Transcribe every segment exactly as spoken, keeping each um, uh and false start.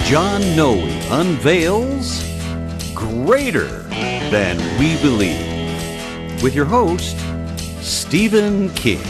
John Noe unveils Greater Than We Believe with your host, Stephen King.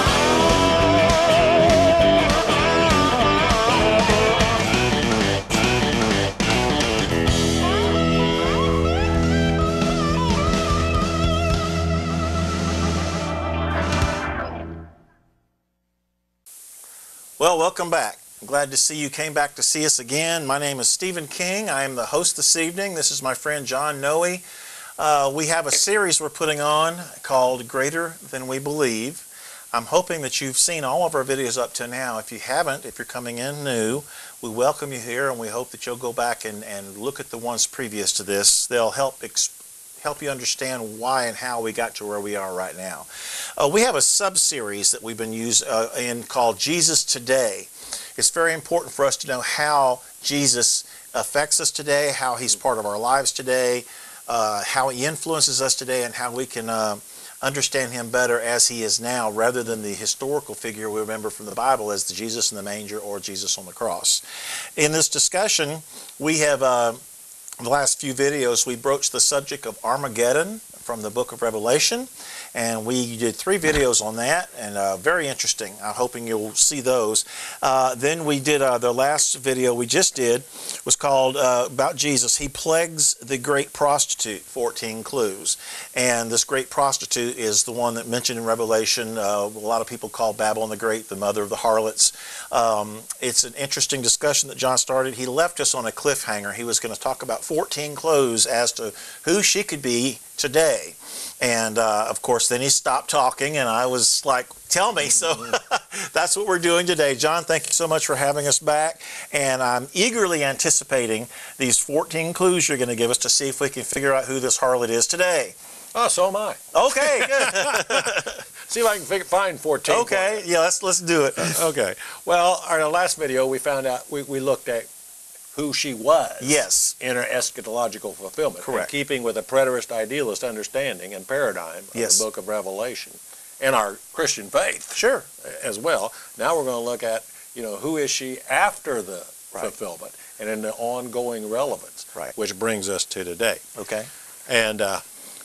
Well, welcome back. I'm glad to see you came back to see us again. My name is Stephen King. I am the host this evening. This is my friend John Noe. Uh, we have a series we're putting on called Greater Than We Believe. I'm hoping that you've seen all of our videos up to now. If you haven't, if you're coming in new, we welcome you here, and we hope that you'll go back and, and look at the ones previous to this. They'll help explain help you understand why and how we got to where we are right now. Uh, we have a sub-series that we've been using uh, in called Jesus Today. It's very important for us to know how Jesus affects us today, how he's part of our lives today, uh, how he influences us today, and how we can uh, understand him better as he is now, rather than the historical figure we remember from the Bible as the Jesus in the manger or Jesus on the cross. In this discussion, we have uh, in the last few videos, we broached the subject of Armageddon from the book of Revelation, and we did three videos on that, and uh, very interesting. I'm hoping you'll see those. Uh, then we did uh, the last video we just did was called uh, about Jesus. He plagues the great prostitute, fourteen clues. And this great prostitute is the one that mentioned in Revelation. Uh, a lot of people call Babylon the Great the mother of the harlots. Um, it's an interesting discussion that John started. He left us on a cliffhanger. He was going to talk about fourteen clues as to who she could be today. And uh, of course, then he stopped talking, and I was like, tell me. So that's what we're doing today. John, thank you so much for having us back. And I'm eagerly anticipating these fourteen clues you're going to give us to see if we can figure out who this harlot is today. Oh, so am I. Okay, good. See if I can figure, find fourteen. Okay, yeah, let's let's do it. Okay. Well, our last video, we found out, we, we looked at who she was. Yes. In her eschatological fulfillment. Correct. In keeping with a preterist idealist understanding and paradigm of Yes. the book of Revelation and our Christian faith. Sure. As well. Now we're going to look at, you know, who is she after the Right. fulfillment and in the ongoing relevance. Right. Which brings us to today. Okay. And uh,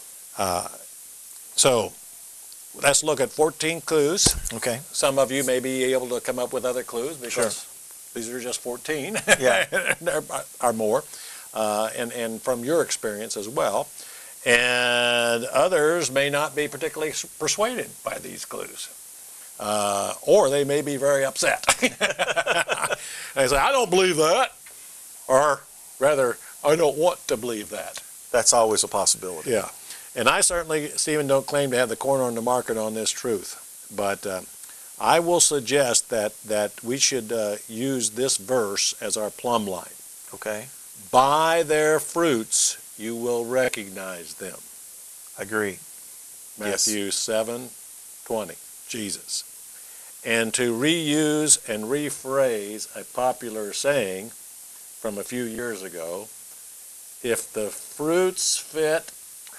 uh, so let's look at fourteen clues. Okay. Some of you may be able to come up with other clues because Sure. these are just fourteen. Yeah. There are more. Uh, and, and from your experience as well. And others may not be particularly persuaded by these clues. Uh, or they may be very upset. They say, I don't believe that. Or rather, I don't want to believe that. That's always a possibility. Yeah. And I certainly, Stephen, don't claim to have the corner on the market on this truth. But uh, I will suggest that, that we should uh, use this verse as our plumb line. Okay. By their fruits you will recognize them. Agree. Matthew Yes. seven twenty, Jesus. And to reuse and rephrase a popular saying from a few years ago, if the fruits fit,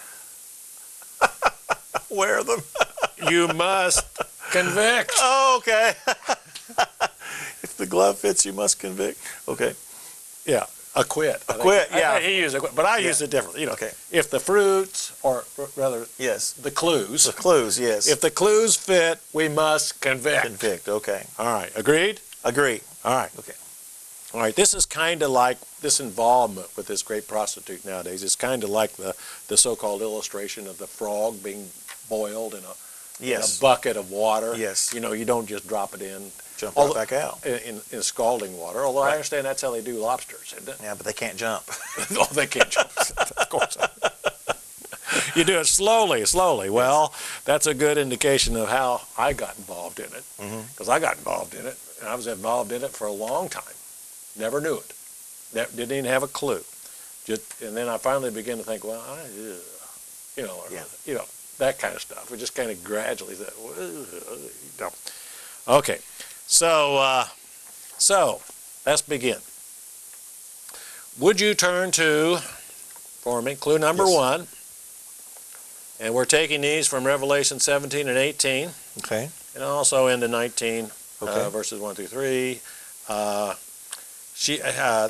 Wear them. you must convict. Oh, okay. If the glove fits, you must convict. Okay. Yeah, acquit. I think. Acquit, I- yeah. I- he used acquit, but I Yeah. used it differently. You know, Okay. if the fruits, or r- rather Yes. the clues, The clues, yes. if the clues fit, we must convict. Convict, okay. All right, agreed? Agree. All right. Okay. All right, this is kind of like this involvement with this great prostitute nowadays. It's kind of like the, the so-called illustration of the frog being boiled in a, Yes. in a bucket of water. Yes. You know, you don't just drop it in. Jump Although- right back out. In, in, in scalding water, although I Right. understand that's how they do lobsters, isn't it? Yeah, but they can't jump. Oh, they can't jump, of course. You do it slowly, slowly. Well, that's a good indication of how I got involved in it, because Mhm. I got involved in it, and I was involved in it for a long time. Never knew it. Ne- Didn't even have a clue. Just, and then I finally began to think, well, I, ugh, you know, or, Yeah. you know, that kind of stuff. We just kind of gradually said, no. Okay, so uh, so let's begin. Would you turn to, for me, clue number Yes. one, and we're taking these from Revelation seventeen and eighteen, Okay. and also into nineteen, Okay. uh, verses one through three. Uh, she, uh,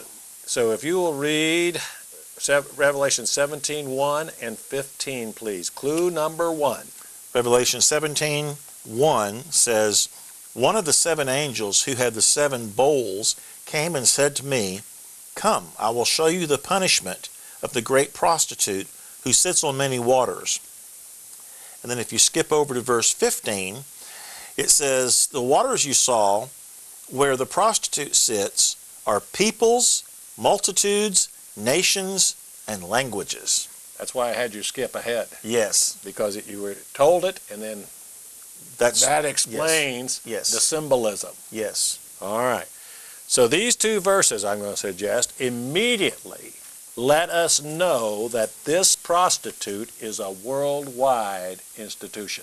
So if you will read Revelation seventeen, one and fifteen, please. Clue number one. Revelation seventeen, one says, "One of the seven angels who had the seven bowls came and said to me, 'Come, I will show you the punishment of the great prostitute who sits on many waters.'" And then if you skip over to verse fifteen, it says, "The waters you saw where the prostitute sits are peoples, multitudes, nations, and languages." That's why I had you skip ahead. Yes. Because it, you were told it, and then That's, that explains yes. the symbolism. Yes. All right. So these two verses, I'm going to suggest, immediately let us know that this prostitute is a worldwide institution.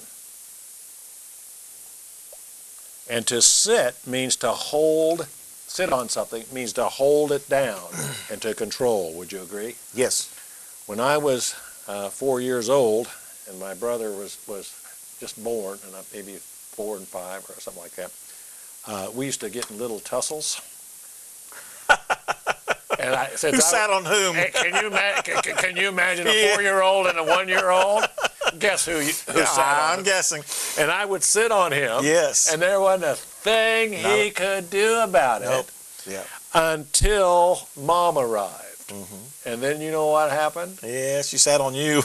And to sit means to hold, sit on something means to hold it down and to control. Would you agree? Yes. When I was uh, four years old and my brother was, was just born, and I, maybe four and five or something like that, uh, we used to get in little tussles. And I said, Who sat on whom? Hey, can you ima- can, can you imagine a Yeah. four-year-old and a one-year-old? Guess who, you, who Yeah, sat on I'm him? guessing. And I would sit on him. Yes. And there wasn't a thing Not he a- could do about Nope. it Yeah. until Mom arrived. Mm-hmm. And then you know what happened? Yeah, she sat on you.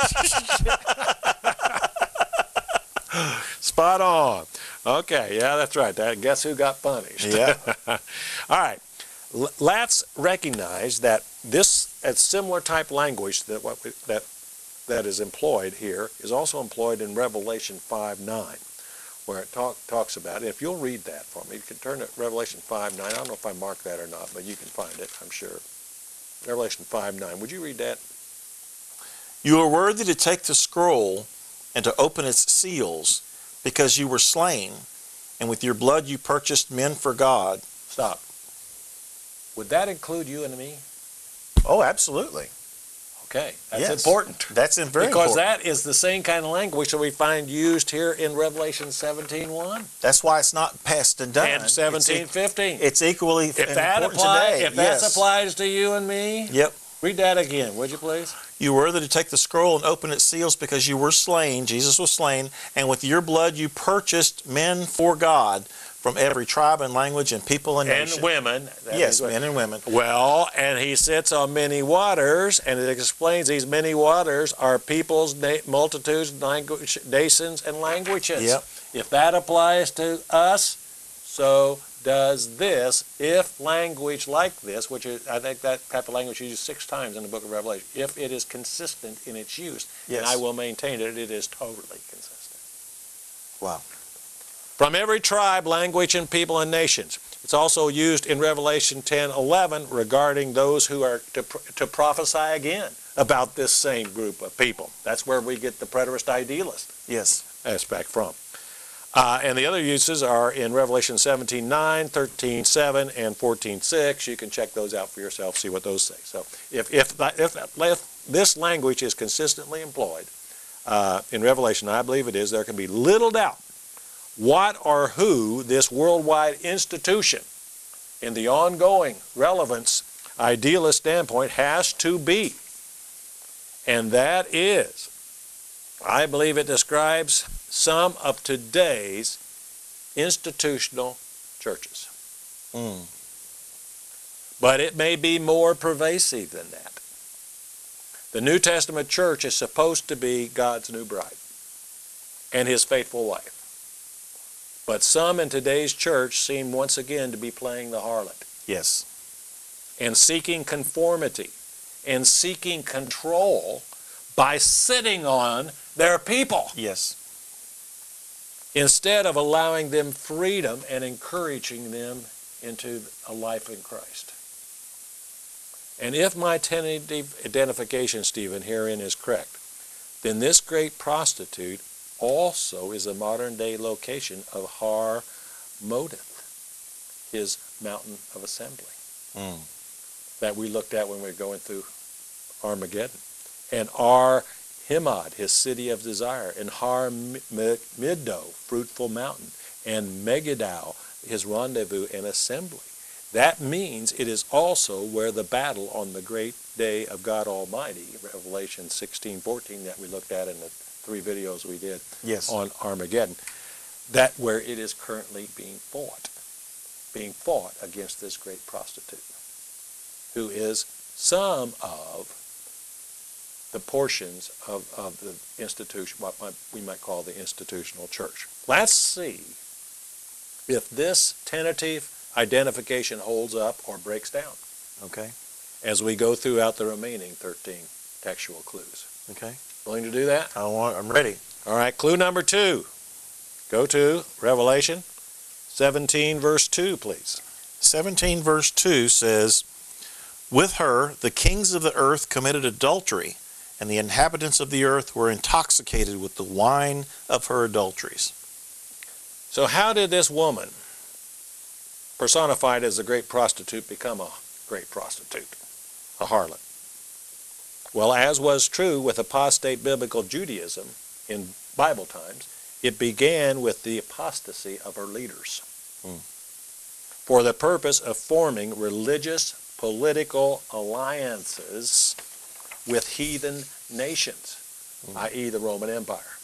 Spot on. Okay, yeah, that's right. That, guess who got punished? Yeah. All right. L- let's recognize that this a similar type language that what we, that that is employed here is also employed in Revelation five nine, where it talk, talks about it. If you'll read that for me, you can turn to Revelation five nine. I don't know if I marked that or not, but you can find it, I'm sure. Revelation five nine. Would you read that? "You are worthy to take the scroll and to open its seals, because you were slain, and with your blood you purchased men for God." Stop. Would that include you and me? Oh, absolutely. Okay, that's Yes. important. That's in very Because important. that is the same kind of language that we find used here in Revelation seventeen one That's why it's not past and done. and seventeen fifteen. It's, it's equally If that important applies, today. if that Yes. applies to you and me, Yep. read that again, would you please? "You were worthy to take the scroll and open its seals, because you were slain," Jesus was slain, "and with your blood you purchased men for God from every tribe and language and people and, And nation." women. That Yes, is what- men and women. Well, and he sits on many waters, and it explains these many waters are peoples, na- multitudes, language, nations, and languages. Yep. If that applies to us, so does this. If language like this, which is, I think that type of language is used six times in the book of Revelation, if it is consistent in its use, Yes. and I will maintain it, it is totally consistent. Wow. From every tribe, language, and people and nations. It's also used in Revelation ten eleven regarding those who are to, to prophesy again about this same group of people. That's where we get the preterist idealist Yes. aspect from. Uh, and the other uses are in Revelation seventeen nine, thirteen seven, and fourteen six. You can check those out for yourself, see what those say. So if, if, if, if this language is consistently employed uh, in Revelation, I believe it is, there can be little doubt what or who this worldwide institution in the ongoing relevance idealist standpoint has to be. And that is, I believe it describes some of today's institutional churches. Mm. But it may be more pervasive than that. The New Testament church is supposed to be God's new bride and his faithful wife. But some in today's church seem once again to be playing the harlot Yes. and seeking conformity and seeking control by sitting on their people Yes. instead of allowing them freedom and encouraging them into a life in Christ. And if my tentative identification, Stephen, herein is correct, then this great prostitute also is a modern-day location of Har Modeth, his mountain of assembly, Mm. that we looked at when we were going through Armageddon. And Ar Himad, his city of desire, and Har Middo, fruitful mountain, and Megiddo, his rendezvous and assembly. That means it is also where the battle on the great day of God Almighty, Revelation sixteen fourteen, that we looked at in the three videos we did Yes. on Armageddon, that where it is currently being fought, being fought against this great prostitute, who is some of the portions of, of the institution, what might, we might call the institutional church. Let's see if this tentative identification holds up or breaks down. Okay. As we go throughout the remaining thirteen textual clues. Okay. Willing to do that? I want, I'm ready. All right, clue number two. Go to Revelation seventeen, verse two, please. seventeen verse two says, "With her the kings of the earth committed adultery, and the inhabitants of the earth were intoxicated with the wine of her adulteries." So how did this woman, personified as a great prostitute, become a great prostitute, a harlot? Well, as was true with apostate biblical Judaism in Bible times, it began with the apostasy of her leaders Hmm. for the purpose of forming religious political alliances with heathen nations, Hmm. that is the Roman Empire,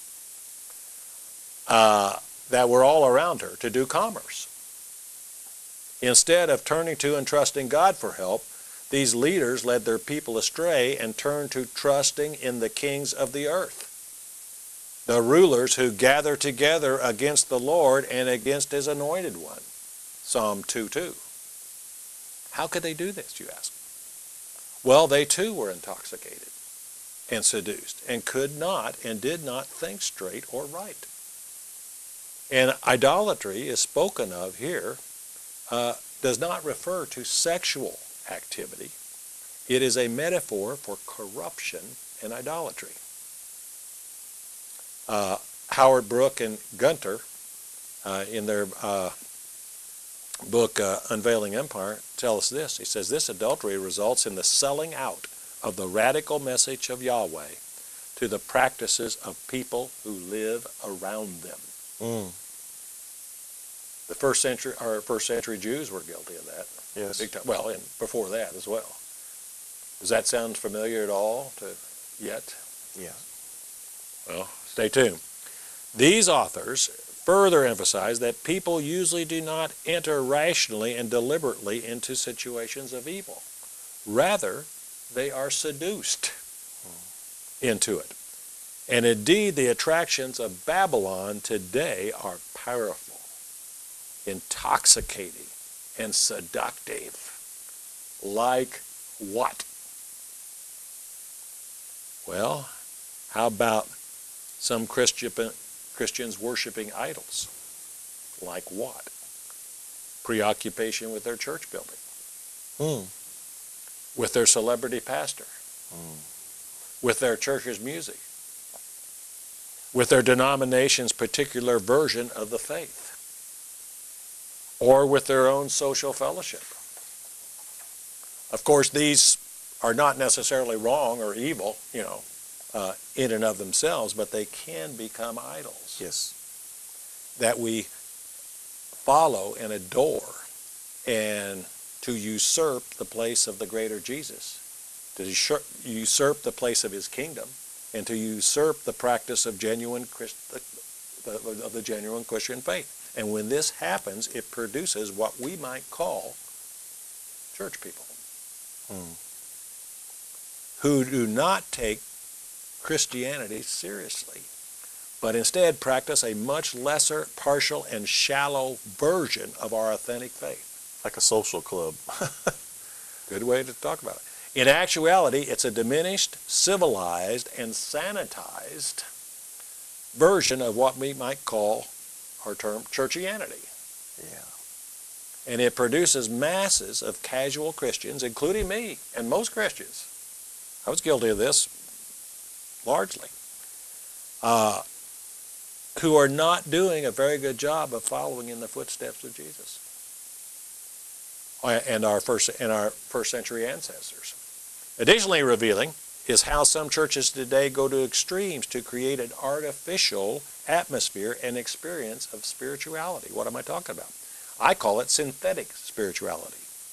uh, that were all around her to do commerce. Instead of turning to and trusting God for help, these leaders led their people astray and turned to trusting in the kings of the earth, the rulers who gather together against the Lord and against his anointed one. Psalm two two. How could they do this, you ask? Well, they too were intoxicated and seduced and could not and did not think straight or right. And idolatry is spoken of here uh, does not refer to sexual activity. It is a metaphor for corruption and idolatry. Uh, Howard Brooke and Gunter, uh, in their uh, book uh, Unveiling Empire, tell us this. He says, this adultery results in the selling out of the radical message of Yahweh to the practices of people who live around them. Mm. The first century, or first century Jews were guilty of that. Yes. Big time. Well, and before that as well. Does that sound familiar at all to yet? Yeah. Well, stay tuned. These authors further emphasize that people usually do not enter rationally and deliberately into situations of evil. Rather, they are seduced into it. And indeed, the attractions of Babylon today are powerful, intoxicating, and seductive. Like what? Well, how about some Christian, Christians worshiping idols? Like what? Preoccupation with their church building. Mm. With their celebrity pastor. Mm. With their church's music. With their denomination's particular version of the faith. Or with their own social fellowship. Of course, these are not necessarily wrong or evil, you know, uh, in and of themselves, but they can become idols. Yes. That we follow and adore, and to usurp the place of the greater Jesus, to usurp the place of his kingdom, and to usurp the practice of genuine Christ, of the genuine Christian faith. And when this happens, it produces what we might call church people. Mm. Who do not take Christianity seriously, but instead practice a much lesser, partial, and shallow version of our authentic faith. Like a social club. Good way to talk about it. In actuality, it's a diminished, civilized, and sanitized version of what we might call our term churchianity. Yeah. And it produces masses of casual Christians, including me and most Christians. I was guilty of this largely. Uh, who are not doing a very good job of following in the footsteps of Jesus and our first and our first century ancestors. Additionally revealing is how some churches today go to extremes to create an artificial atmosphere and experience of spirituality. What am I talking about? I call it synthetic spirituality.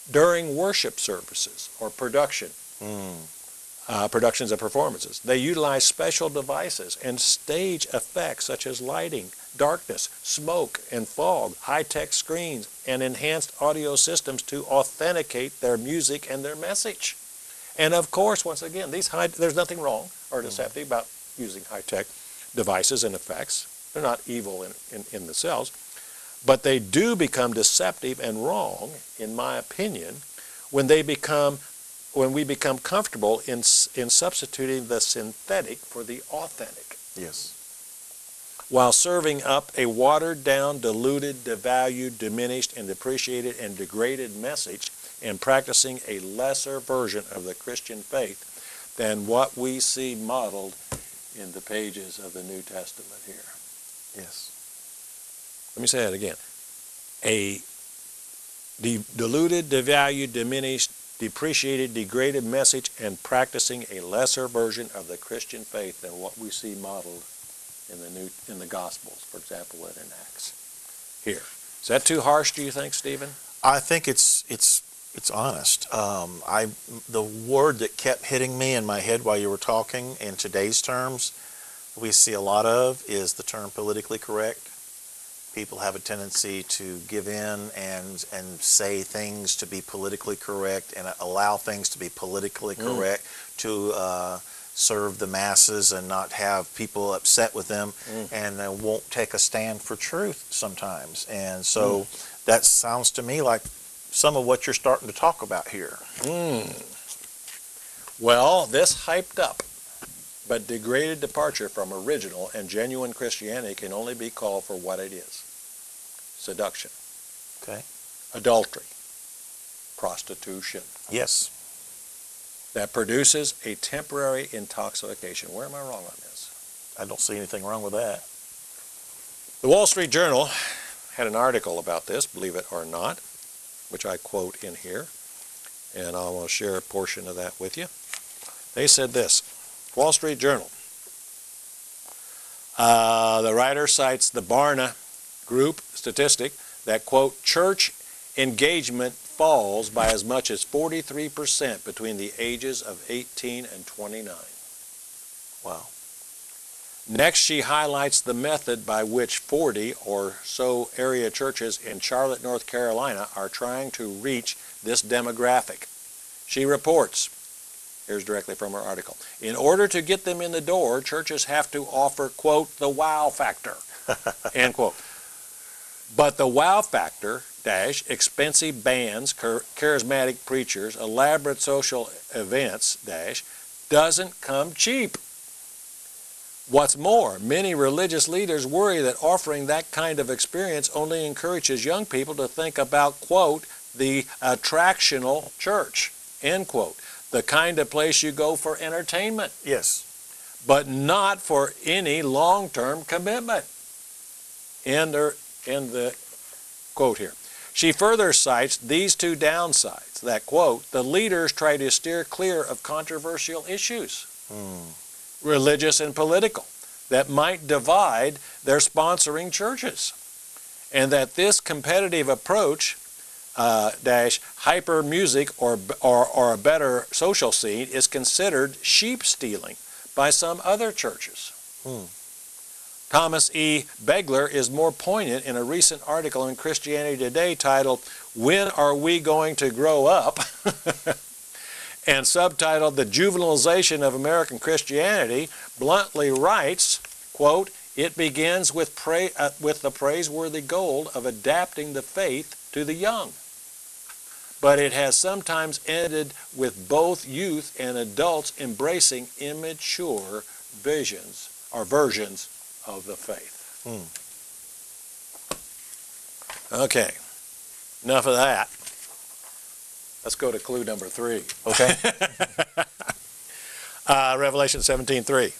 during worship services or production, Mm. uh, productions and performances. They utilize special devices and stage effects such as lighting, darkness, smoke, and fog, high-tech screens, and enhanced audio systems to authenticate their music and their message. And of course, once again, these high, there's nothing wrong or deceptive about using high-tech devices and effects. They're not evil in, in, in themselves. But they do become deceptive and wrong, in my opinion, when they become, when we become comfortable in, in substituting the synthetic for the authentic. Yes. While serving up a watered-down, diluted, devalued, diminished, and depreciated and degraded message, and practicing a lesser version of the Christian faith than what we see modeled in the pages of the New Testament here. Yes. Let me say that again. A de diluted, devalued, diminished, depreciated, degraded message, and practicing a lesser version of the Christian faith than what we see modeled in the new in the Gospels, for example, and in Acts. Here. Is that too harsh, do you think, Stephen? I think it's it's it's honest. Um, I the word that kept hitting me in my head while you were talking in today's terms, we see a lot of, is the term politically correct. People have a tendency to give in and and say things to be politically correct and allow things to be politically Mm. correct to uh, serve the masses and not have people upset with them, Mm. and uh, won't take a stand for truth sometimes. And so Mm. that sounds to me like some of what you're starting to talk about here. Mm. Well, this hyped up but degraded departure from original and genuine Christianity can only be called for what it is. Seduction. Okay. Adultery. Prostitution. Yes. That produces a temporary intoxication. Where am I wrong on this? I don't see anything wrong with that. The Wall Street Journal had an article about this, believe it or not, which I quote in here, and I will share a portion of that with you. They said this, Wall Street Journal. Uh, the writer cites the Barna Group statistic that, quote, church engagement falls by as much as forty-three percent between the ages of eighteen and twenty-nine. Wow. Next, she highlights the method by which forty or so area churches in Charlotte, North Carolina are trying to reach this demographic. She reports, here's directly from her article, in order to get them in the door, churches have to offer, quote, the wow factor, end quote. But the wow factor, dash, expensive bands, charismatic preachers, elaborate social events, dash, doesn't come cheap. What's more, many religious leaders worry that offering that kind of experience only encourages young people to think about, quote, the attractional church, end quote, the kind of place you go for entertainment. Yes. But not for any long-term commitment. End, or, end the quote here. She further cites these two downsides, that, quote, the leaders try to steer clear of controversial issues. Mm. Religious and political, that might divide their sponsoring churches, and that this competitive approach, uh, dash, hyper music or, or, or a better social scene is considered sheep stealing by some other churches. Mm. Thomas E. Begler is more poignant in a recent article in Christianity Today titled, When Are We Going to Grow Up? And subtitled, The Juvenilization of American Christianity, bluntly writes, quote, it begins with, pra uh, with the praiseworthy goal of adapting the faith to the young. But it has sometimes ended with both youth and adults embracing immature visions or versions of the faith. Mm. Okay, enough of that. Let's go to clue number three. Okay. uh, Revelation seventeen three.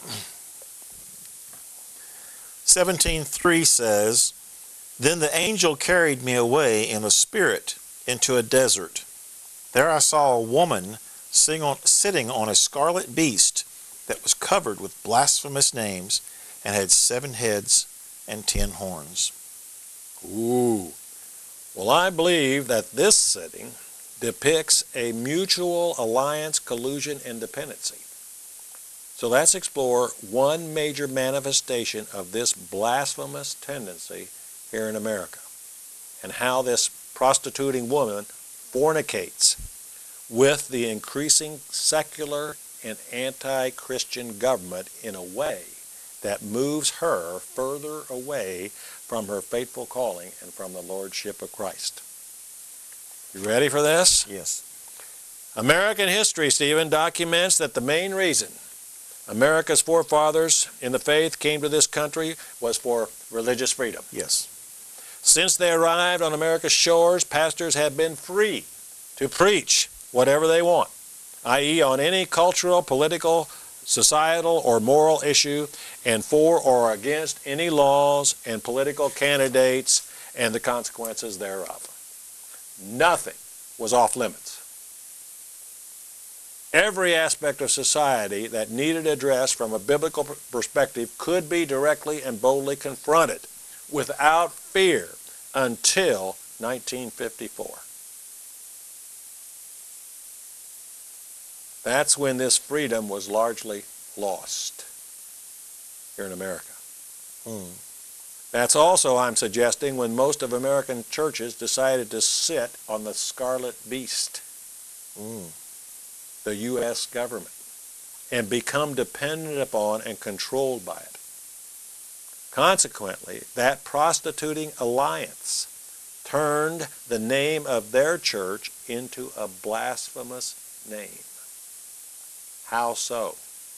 seventeen three says, Then the angel carried me away in a spirit into a desert. There I saw a woman sitting on, sitting on a scarlet beast that was covered with blasphemous names and had seven heads and ten horns. Ooh. Well, I believe that this setting depicts a mutual alliance, collusion, and dependency. So let's explore one major manifestation of this blasphemous tendency here in America, and how this prostituting woman fornicates with the increasing secular and anti-Christian government in a way that moves her further away from her faithful calling and from the Lordship of Christ. You ready for this? Yes. American history, Stephen, documents that the main reason America's forefathers in the faith came to this country was for religious freedom. Yes. Since they arrived on America's shores, pastors have been free to preach whatever they want, that is on any cultural, political, societal, or moral issue, and for or against any laws and political candidates and the consequences thereof. Nothing was off limits. Every aspect of society that needed address from a biblical perspective could be directly and boldly confronted without fear until nineteen fifty-four. That's when this freedom was largely lost here in America. Hmm. That's also, I'm suggesting, when most of American churches decided to sit on the scarlet beast, Hmm. the U S government, and become dependent upon and controlled by it. Consequently, that prostituting alliance turned the name of their church into a blasphemous name. How so?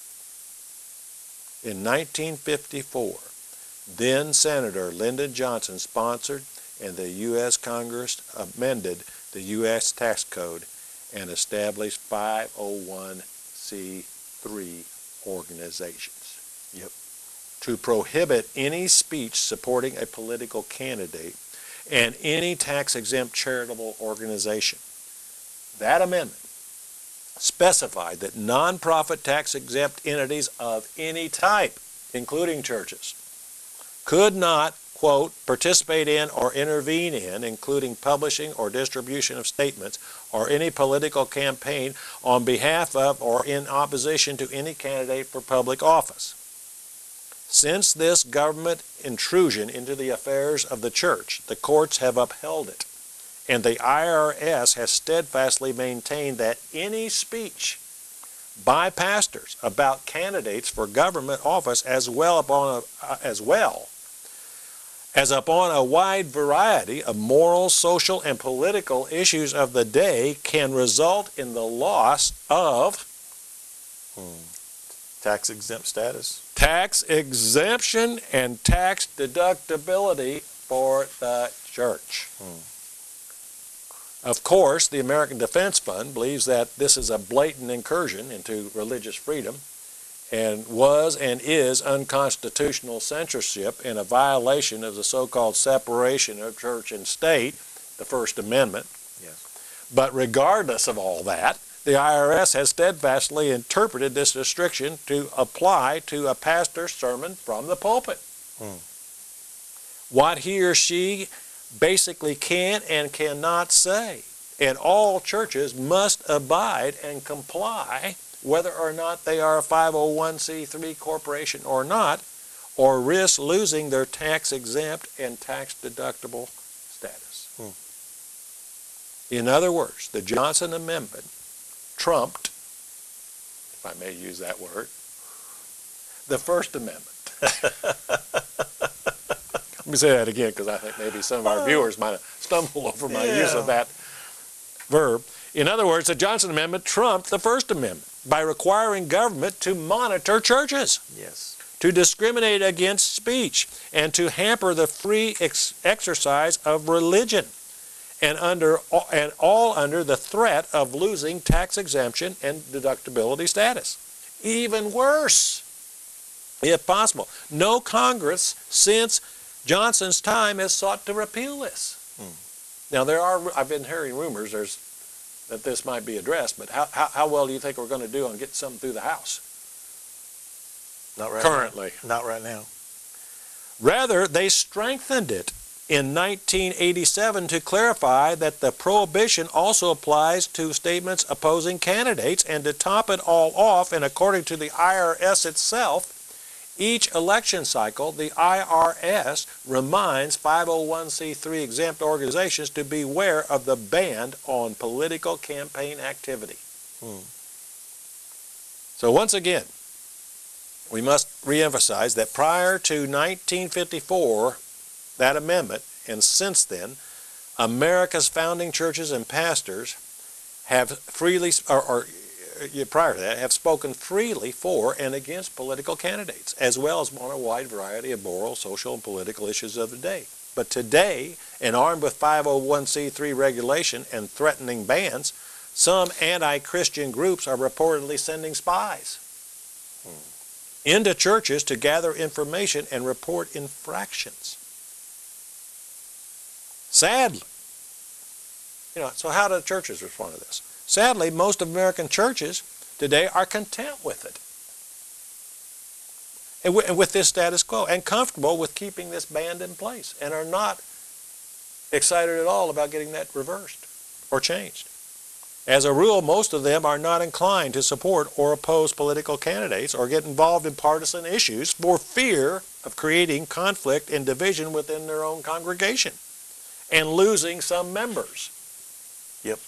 In nineteen fifty-four, then Senator Lyndon Johnson sponsored and the U S Congress amended the U S tax code and established five oh one c three organizations. Yep. To prohibit any speech supporting a political candidate and any tax-exempt charitable organization. That amendment specified that nonprofit tax-exempt entities of any type, including churches, could not, quote, participate in or intervene in, including publishing or distribution of statements or any political campaign on behalf of or in opposition to any candidate for public office. Since this government intrusion into the affairs of the church, the courts have upheld it, and the I R S has steadfastly maintained that any speech by pastors about candidates for government office as well upon a, uh, as well as upon a wide variety of moral, social, and political issues of the day can result in the loss of Hmm. Tax exempt status. tax exemption and tax deductibility for the church. Hmm. Of course, the American Defense Fund believes that this is a blatant incursion into religious freedom and was and is unconstitutional censorship and a violation of the so-called separation of church and state, the First Amendment. Yes. But regardless of all that, the I R S has steadfastly interpreted this restriction to apply to a pastor's sermon from the pulpit. Hmm. What he or she basically can and cannot say. And all churches must abide and comply whether or not they are a five oh one c three corporation or not, or risk losing their tax-exempt and tax-deductible status. Hmm. In other words, the Johnson Amendment trumped, if I may use that word, the First Amendment. Let me say that again because I think maybe some of our viewers might have stumbled over my Yeah. use of that verb. In other words, the Johnson Amendment trumped the First Amendment by requiring government to monitor churches, Yes. to discriminate against speech, and to hamper the free ex exercise of religion, and, under, and all under the threat of losing tax exemption and deductibility status. Even worse, if possible, no Congress since Johnson's time has sought to repeal this. Hmm. Now, there are, I've been hearing rumors there's, that this might be addressed, but how, how, how well do you think we're going to do on getting something through the House? Not right Currently. now. Not right now. Rather, they strengthened it in nineteen eighty-seven to clarify that the prohibition also applies to statements opposing candidates, and to top it all off, and according to the I R S itself, each election cycle, the I R S reminds five oh one c three exempt organizations to beware of the ban on political campaign activity. Hmm. So once again, we must reemphasize that prior to nineteen fifty-four, that amendment, and since then, America's founding churches and pastors have freely, or, or prior to that, have spoken freely for and against political candidates, as well as on a wide variety of moral, social, and political issues of the day. But today, and armed with five oh one c three regulation and threatening bans, some anti-Christian groups are reportedly sending spies hmm. into churches to gather information and report infractions. Sadly, you know, so how do churches respond to this? Sadly, most of American churches today are content with it, and with, and with this status quo, and comfortable with keeping this ban in place, and are not excited at all about getting that reversed or changed. As a rule, most of them are not inclined to support or oppose political candidates or get involved in partisan issues for fear of creating conflict and division within their own congregation and losing some members. Yep.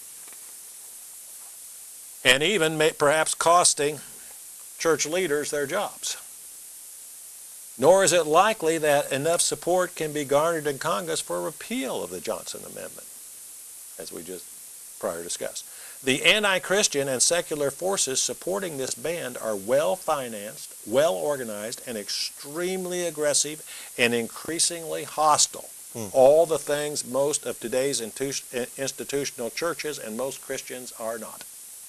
And even may, perhaps costing church leaders their jobs. Nor is it likely that enough support can be garnered in Congress for a repeal of the Johnson Amendment, as we just prior discussed. The anti-Christian and secular forces supporting this ban are well-financed, well-organized, and extremely aggressive and increasingly hostile. Hmm. All the things most of today's institutional churches and most Christians are not.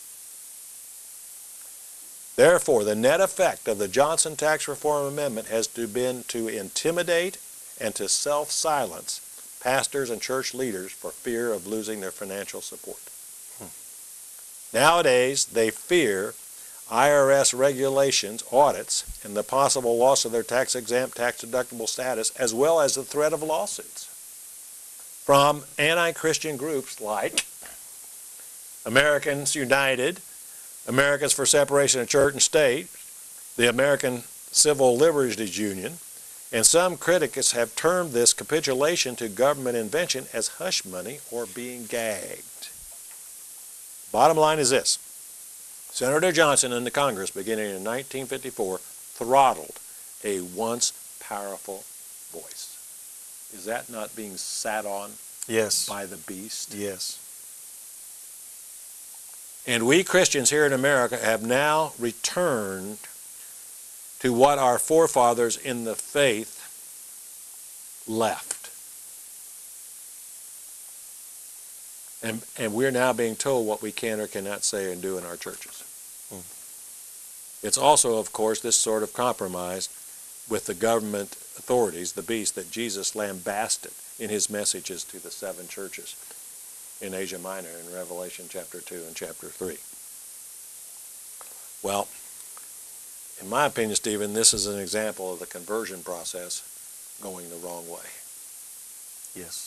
Therefore, the net effect of the Johnson Tax Reform Amendment has to been to intimidate and to self-silence pastors and church leaders for fear of losing their financial support. Hmm. Nowadays, they fear I R S regulations, audits, and the possible loss of their tax-exempt, tax-deductible status, as well as the threat of lawsuits from anti-Christian groups like Americans United, Americans for Separation of Church and State, the American Civil Liberties Union, and some critics have termed this capitulation to government invention as hush money or being gagged. Bottom line is this. Senator Johnson and the Congress, beginning in nineteen fifty-four, throttled a once powerful voice. Is that not being sat on yes. by the beast? Yes. And we Christians here in America have now returned to what our forefathers in the faith left. And, and we're now being told what we can or cannot say and do in our churches. Hmm. It's also, of course, this sort of compromise with the government authorities, the beast, that Jesus lambasted in his messages to the seven churches in Asia Minor in Revelation chapter two and chapter three. Well, in my opinion, Stephen, this is an example of the conversion process going the wrong way. Yes.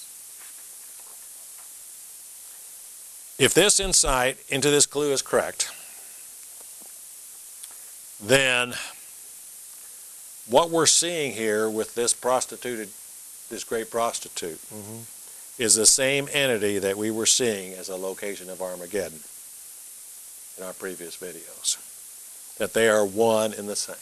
If this insight into this clue is correct, then what we're seeing here with this prostituted, this great prostitute, mm-hmm. is the same entity that we were seeing as a location of Armageddon in our previous videos. That they are one and the same.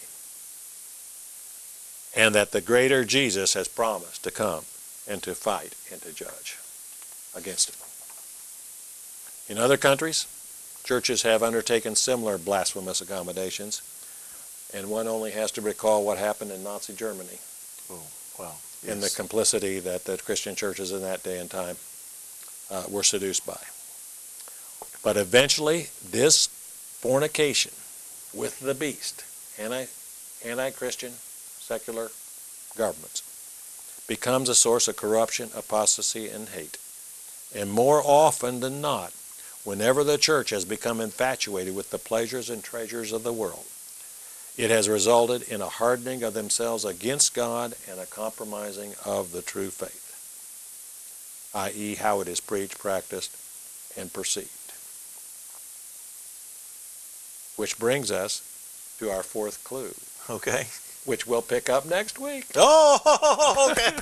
And that the greater Jesus has promised to come and to fight and to judge against it. In other countries, churches have undertaken similar blasphemous accommodations, and one only has to recall what happened in Nazi Germany. Oh, wow. Yes. And the complicity that the Christian churches in that day and time uh, were seduced by. But eventually, this fornication with the beast, anti, anti-Christian secular governments, becomes a source of corruption, apostasy, and hate. And more often than not, whenever the church has become infatuated with the pleasures and treasures of the world, it has resulted in a hardening of themselves against God and a compromising of the true faith. that is how it is preached, practiced, and perceived. Which brings us to our fourth clue, Okay. which we'll pick up next week. Oh, okay.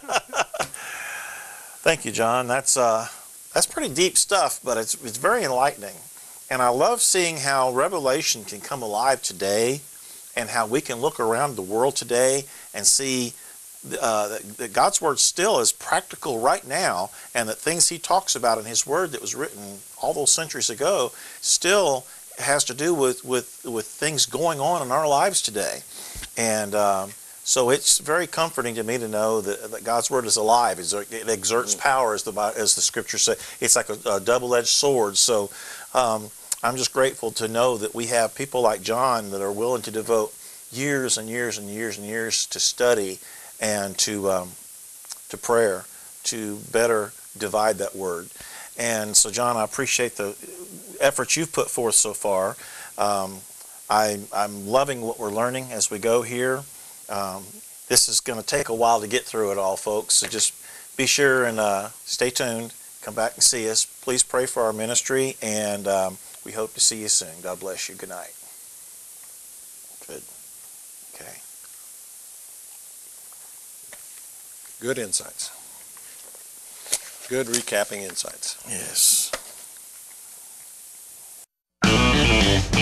Thank you, John. That's uh, that's pretty deep stuff, but it's it's very enlightening. And I love seeing how Revelation can come alive today, and how we can look around the world today and see uh, that, that God's Word still is practical right now, and that things He talks about in His Word that was written all those centuries ago still has to do with, with, with things going on in our lives today. And um, so it's very comforting to me to know that, that God's Word is alive. It exerts power, as the, as the Scriptures say. It's like a, a double-edged sword. So um, I'm just grateful to know that we have people like John that are willing to devote years and years and years and years to study and to, um, to prayer to better divide that Word. And so, John, I appreciate the efforts you've put forth so far. Um, I, I'm loving what we're learning as we go here. Um, this is going to take a while to get through it all, folks. So just be sure and uh, stay tuned. Come back and see us. Please pray for our ministry, and um, we hope to see you soon. God bless you. Good night. Good. Okay. Good insights. Good recapping insights. Yes.